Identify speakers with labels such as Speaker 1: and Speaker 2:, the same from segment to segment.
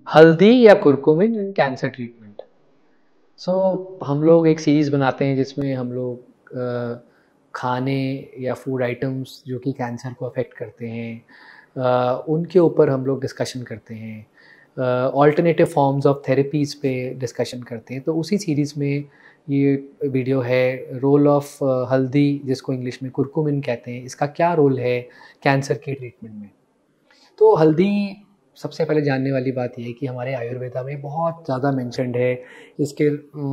Speaker 1: हल्दी या curcumin in cancer treatment. So हम लोग एक सीरीज़ बनाते हैं जिसमें हम लोग खाने या फूड आइटम्स जो कि कैंसर को अफेक्ट करते हैं उनके ऊपर हम लोग डिस्कशन करते हैं। ऑल्टरनेटिव फॉर्म्स ऑफ थेरेपीज़ पे डिस्कशन करते हैं। तो उसी सीरीज़ में ये वीडियो है रोल ऑफ हल्दी, जिसको इंग्लिश में कुरकुमिन कहते हैं, इसका क्या रोल है कैंसर के ट्रीटमेंट में। तो हल्दी, सबसे पहले जानने वाली बात यह है कि हमारे आयुर्वेदा में बहुत ज़्यादा मेंशन्ड है। इसके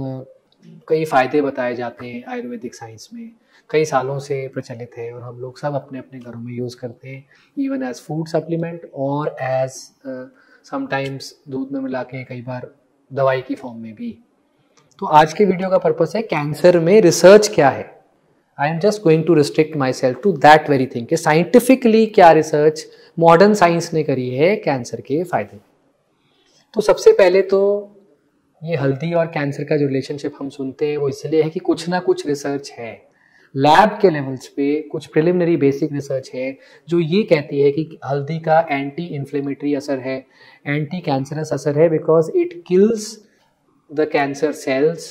Speaker 1: कई फ़ायदे बताए जाते हैं आयुर्वेदिक साइंस में, कई सालों से प्रचलित है और हम लोग सब अपने अपने घरों में यूज़ करते हैं, इवन एज फूड सप्लीमेंट और एज समटाइम्स दूध में मिला के, कई बार दवाई की फॉर्म में भी। तो आज के वीडियो का पर्पस है कैंसर में रिसर्च क्या है। I am just going to restrict myself to that very thing कि साइंटिफिकली क्या रिसर्च मॉडर्न साइंस ने करी है कैंसर के फायदे। तो सबसे पहले तो ये हल्दी और कैंसर का जो रिलेशनशिप हम सुनते हैं वो इसलिए है कि कुछ ना कुछ रिसर्च है, लैब के लेवल्स पे कुछ प्रिलिमिनरी बेसिक रिसर्च है जो ये कहती है कि हल्दी का एंटी इन्फ्लेमेटरी असर है, एंटी कैंसरस असर है, because it kills the cancer cells,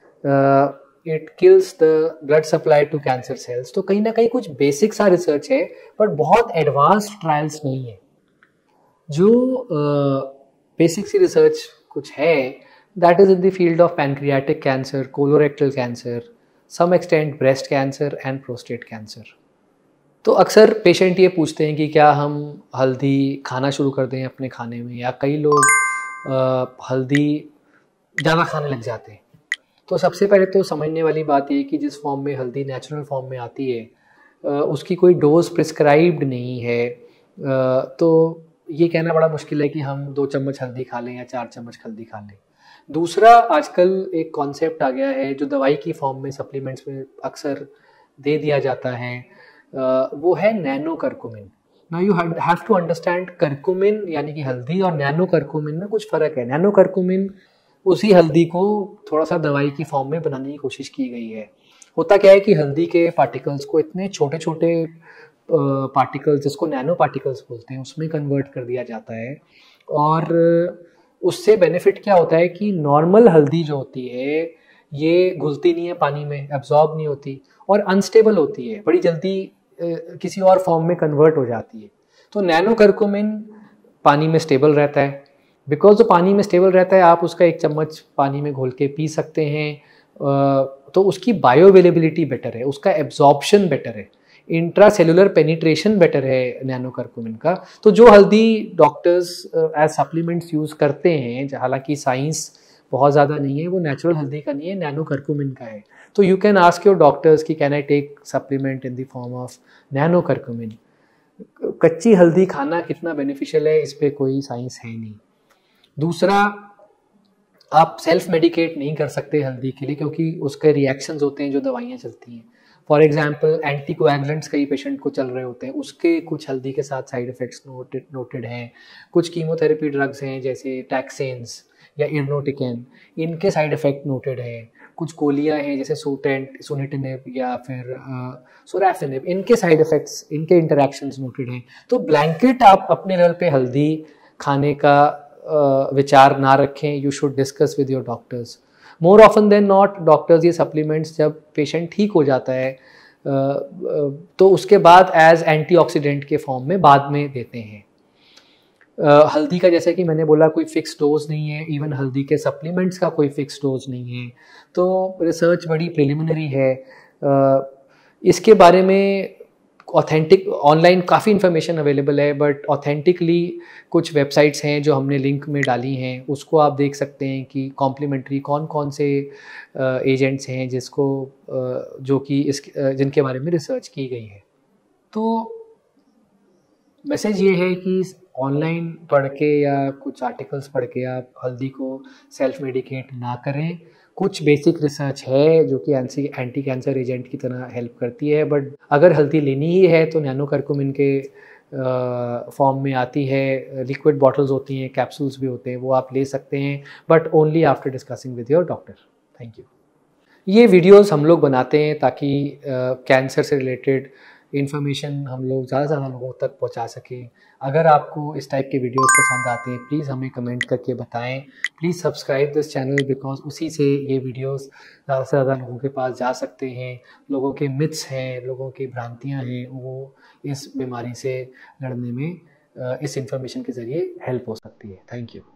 Speaker 1: it kills the blood supply to cancer cells. तो कहीं ना कहीं कुछ बेसिक सा रिसर्च है, बट बहुत एडवांस्ड ट्रायल्स नहीं है। जो बेसिक सी रिसर्च कुछ है, that is in the field of pancreatic cancer, colorectal cancer, some extent breast cancer and prostate cancer. तो अक्सर पेशेंट ये पूछते हैं कि क्या हम हल्दी खाना शुरू कर दें अपने खाने में, या कई लोग हल्दी ज़्यादा खाने लग जाते हैं। तो सबसे पहले तो समझने वाली बात ये कि जिस फॉर्म में हल्दी नेचुरल फॉर्म में आती है उसकी कोई डोज प्रिस्क्राइब्ड नहीं है। तो ये कहना बड़ा मुश्किल है कि हम 2 चम्मच हल्दी खा लें या 4 चम्मच हल्दी खा लें। दूसरा, आजकल एक कॉन्सेप्ट आ गया है जो दवाई की फॉर्म में सप्लीमेंट्स में अक्सर दे दिया जाता है, वो है nano curcumin. Now you have to understand, curcumin यानी कि हल्दी और नैनो करकुमिन में कुछ फ़र्क है। नैनो करकुमिन उसी हल्दी को थोड़ा सा दवाई की फॉर्म में बनाने की कोशिश की गई है। होता क्या है कि हल्दी के पार्टिकल्स को इतने छोटे छोटे पार्टिकल्स, जिसको नैनो पार्टिकल्स बोलते हैं, उसमें कन्वर्ट कर दिया जाता है। और उससे बेनिफिट क्या होता है कि नॉर्मल हल्दी जो होती है ये घुलती नहीं है पानी में, एब्जॉर्ब नहीं होती और अनस्टेबल होती है, बड़ी जल्दी किसी और फॉर्म में कन्वर्ट हो जाती है। तो नैनो करकुमिन पानी में स्टेबल रहता है। बिकॉज जो पानी में स्टेबल रहता है, आप उसका 1 चम्मच पानी में घोल के पी सकते हैं। तो उसकी बायो अवेलेबिलिटी बेटर है, उसका एब्जॉर्प्शन बेटर है, इंट्रा सेलुलर पेनिट्रेशन बेटर है नैनो करकुमिन का। तो जो हल्दी डॉक्टर्स एज सप्लीमेंट्स यूज़ करते हैं, हालांकि साइंस बहुत ज़्यादा नहीं है, वो नेचुरल हल्दी का नहीं है, नैनो करकुमिन का है। तो you can ask your doctors कि can I take supplement in the form of nano curcumin. कच्ची हल्दी खाना कितना बेनिफिशियल है, इस पर कोई साइंस है नहीं। दूसरा, आप सेल्फ मेडिकेट नहीं कर सकते हल्दी के लिए, क्योंकि उसके रिएक्शंस होते हैं जो दवाइयाँ चलती हैं। फॉर एग्जांपल, एंटीकोएगुलेंट्स कई पेशेंट को चल रहे होते हैं, उसके कुछ हल्दी के साथ साइड इफ़ेक्ट्स नोटेड हैं। कुछ कीमोथेरेपी ड्रग्स हैं जैसे टैक्सेंस या इर्नोटिकेन, इनके साइड इफ़ेक्ट नोटेड हैं। कुछ गोलियाँ हैं जैसे सुनिटिनिब या फिर सोराफिनिब, इनके साइड इफ़ेक्ट्स, इनके इंटरैक्शंस नोटेड हैं। तो ब्लैंकेट आप अपने लेवल पे हल्दी खाने का विचार ना रखें। You should discuss with your doctors. More often than not doctors ये सप्लीमेंट्स जब पेशेंट ठीक हो जाता है तो उसके बाद एज एंटीऑक्सीडेंट के फॉर्म में बाद में देते हैं। हल्दी का, जैसे कि मैंने बोला, कोई फिक्स डोज नहीं है, इवन हल्दी के सप्लीमेंट्स का कोई फिक्स डोज नहीं है। तो रिसर्च बड़ी प्रिलिमिनरी है। इसके बारे में ऑथेंटिक ऑनलाइन काफ़ी इन्फॉर्मेशन अवेलेबल है, बट ऑथेंटिकली कुछ वेबसाइट्स हैं जो हमने लिंक में डाली हैं, उसको आप देख सकते हैं कि कॉम्प्लीमेंट्री कौन कौन से एजेंट्स हैं जिसको जो कि जिनके बारे में रिसर्च की गई है। तो मैसेज ये है कि ऑनलाइन पढ़ के या कुछ आर्टिकल्स पढ़ के आप हल्दी को सेल्फ मेडिकेट ना करें। कुछ बेसिक रिसर्च है जो कि एंटी कैंसर एजेंट की तरह हेल्प करती है, बट अगर हल्दी लेनी ही है तो नैनो करकुमिन के फॉर्म में आती है, लिक्विड बॉटल्स होती हैं, कैप्सूल्स भी होते हैं, वो आप ले सकते हैं, but only after discussing with your doctor. Thank you. ये वीडियोस हम लोग बनाते हैं ताकि कैंसर से रिलेटेड इन्फॉर्मेशन हम लोग ज़्यादा से ज़्यादा लोगों तक पहुंचा सकें। अगर आपको इस टाइप के वीडियोस पसंद आते हैं प्लीज़ हमें कमेंट करके बताएं। Please subscribe this channel because उसी से ये वीडियोस ज़्यादा से ज़्यादा लोगों के पास जा सकते हैं। लोगों के मिथ्स हैं, लोगों की भ्रांतियाँ हैं, वो इस बीमारी से लड़ने में इस इन्फॉर्मेशन के ज़रिए हेल्प हो सकती है। Thank you.